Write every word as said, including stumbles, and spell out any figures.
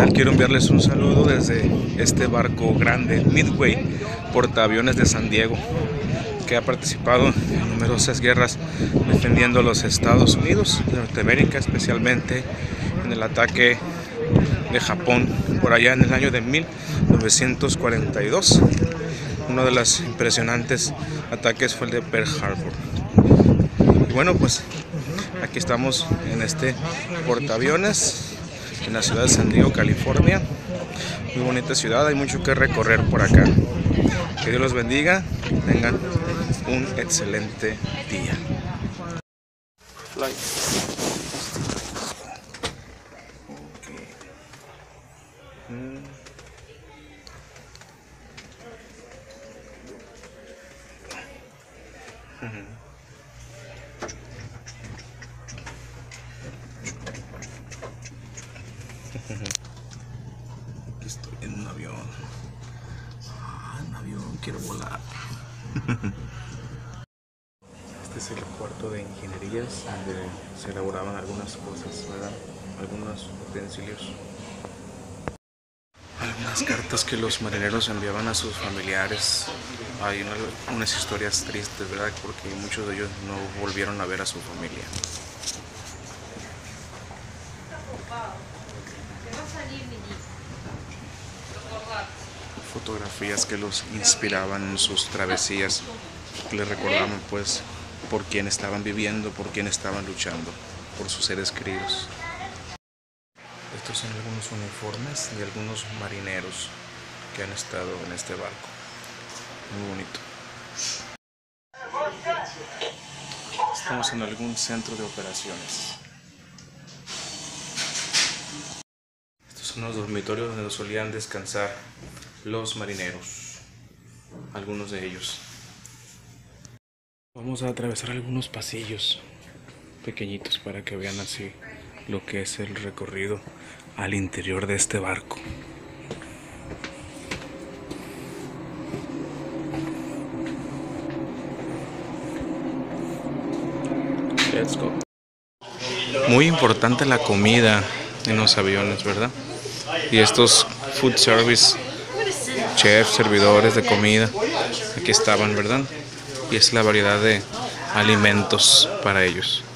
tal? Quiero enviarles un saludo desde este barco grande, Midway, portaaviones de San Diego, que ha participado en numerosas guerras defendiendo a los Estados Unidos de Norteamérica, especialmente en el ataque de Japón por allá en el año de mil novecientos cuarenta y dos. Uno de los impresionantes ataques fue el de Pearl Harbor. Y bueno, pues aquí estamos en este portaaviones en la ciudad de San Diego, California. Muy bonita ciudad, hay mucho que recorrer por acá. Que Dios los bendiga, que tengan un excelente día. Flight. Okay. Mm. Uh-huh. Aquí estoy en un avión. Ah, un avión, quiero volar. Este es el cuarto de ingenierías donde se elaboraban algunas cosas, ¿verdad? Algunos utensilios. Algunas cartas que los marineros enviaban a sus familiares. Hay una, unas historias tristes, ¿verdad? Porque muchos de ellos no volvieron a ver a su familia. Fotografías que los inspiraban en sus travesías, que les recordaban pues por quién estaban viviendo, por quién estaban luchando, por sus seres queridos. Estos son algunos uniformes de algunos marineros que han estado en este barco. Muy bonito. Estamos en algún centro de operaciones. Estos son los dormitorios donde solían descansar los marineros, algunos de ellos. Vamos a atravesar algunos pasillos pequeñitos para que vean así lo que es el recorrido al interior de este barco. Let's go. Muy importante la comida en los aviones, ¿verdad? Y estos food service, chefs, servidores de comida, aquí estaban, ¿verdad? Y es la variedad de alimentos para ellos.